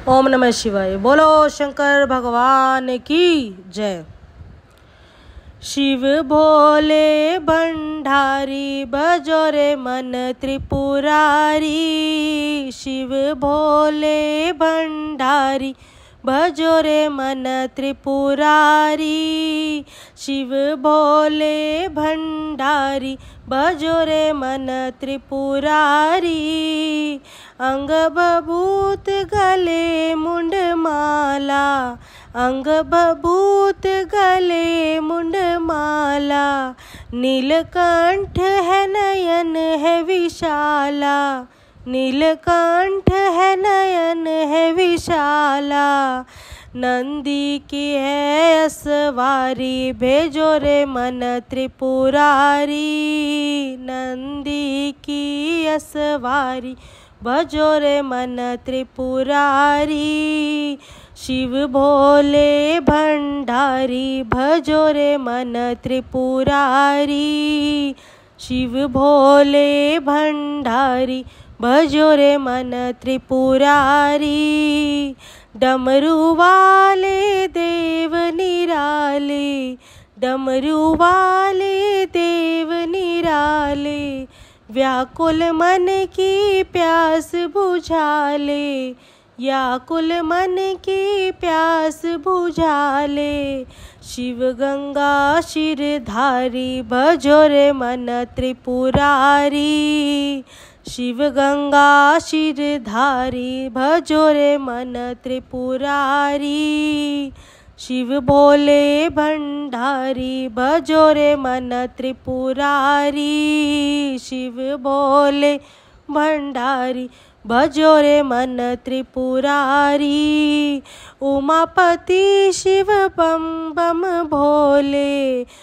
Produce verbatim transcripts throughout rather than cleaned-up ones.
ओम नमः शिवाय। बोलो शंकर भगवान की जय। शिव भोले भंडारी बजो रे मन त्रिपुरारी। शिव भोले भंडारी भजो रे मन त्रिपुरारी। शिव भोले भंडारी भजो रे मन त्रिपुरारी। अंग बभूत गले मुंड माला, अंग बभूत गले मुंड माला। नीलकंठ है नयन है विशाला, नीलकंठ है नयन है विशाला। नंदी की है असवारी भेजो रे मन त्रिपुरारी। नंदी की असवारी भजो रे मन त्रिपुरारी। शिव भोले भंडारी भजो रे मन त्रिपुरारी। शिव भोले भंडारी भजो रे मन त्रिपुरारी। डमरू वाले देव निराले, डमरू वाले देव निराले। व्याकुल मन की प्यास बुझाले, व्याकुल मन की प्यास बुझाले। शिव गंगा शिरधारी भजो रे मन त्रिपुरारी। शिव गंगा शिरधारी भजो रे मन त्रिपुरारी। शिव भोले भंडारी भजो रे मन त्रिपुरारी। शिव भोले भंडारी भजो रे मन त्रिपुरारी। उमापति शिव बम बम भोले,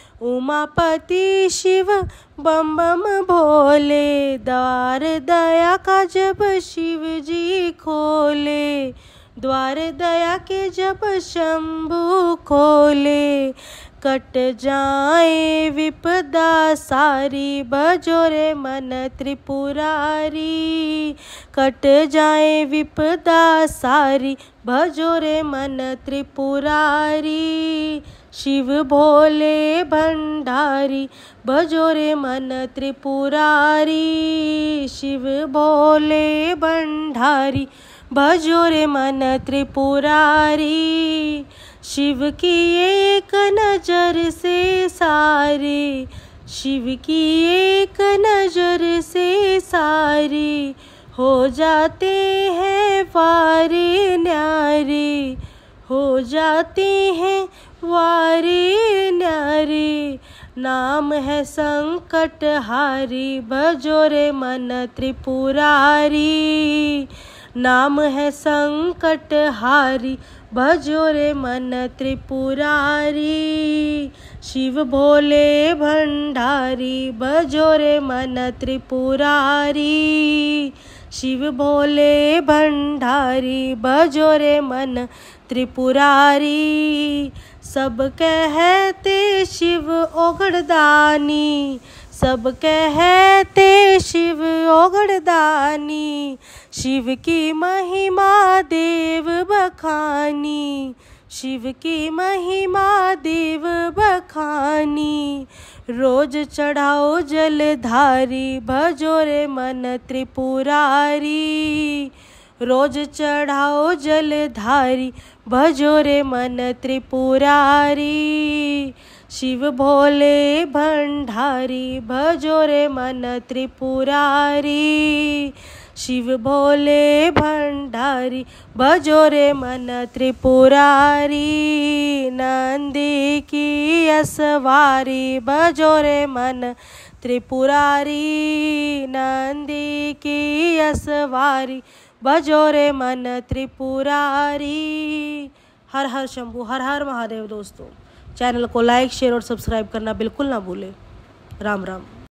उमापति शिव बम बम भोले। द्वार दया का जब शिव जी खोले, द्वार दया के जब शंभु खोले। कट जाए विपदा सारी भजो रे मन त्रिपुरारी। कट जाए विपदा सारी भजो रे मन त्रिपुरारी। शिव भोले भंडारी भजो रे मन त्रिपुरारी। शिव भोले भंडारी भजो रे मन त्रिपुरारी। शिव की एक नजर से सारे, शिव की एक नजर से सारे हो जाते हैं वारे न्यारे, हो जाते हैं वारे न्यारे। नाम है संकट हारी भजो रे मन त्रिपुरारी। नाम है संकट हारी भजो रे मन त्रिपुरारी। शिव भोले भंडारी भजो रे मन त्रिपुरारी। शिव भोले भंडारी भजो रे मन त्रिपुरारी। सब कहते शिव ओगड़दानी, सब कहते शिव ओगड़दानी। शिव की महिमा देव बखानी, शिव की महिमा देव बखानी। रोज चढ़ाओ जलधारी भजो रे मन त्रिपुरारी। रोज चढ़ाओ जलधारी भजो रे मन त्रिपुरारी। शिव भोले भंडारी भजो रे मन त्रिपुरारी। शिव भोले भंडारी भजो रे मन त्रिपुरारी। नंदी की असवारी भजो रे मन त्रिपुरारी। नंदी की असवारी भजो रे मन त्रिपुरारी। हर हर शंभू, हर हर महादेव। दोस्तों, चैनल को लाइक शेयर और सब्सक्राइब करना बिल्कुल ना भूलें। राम राम।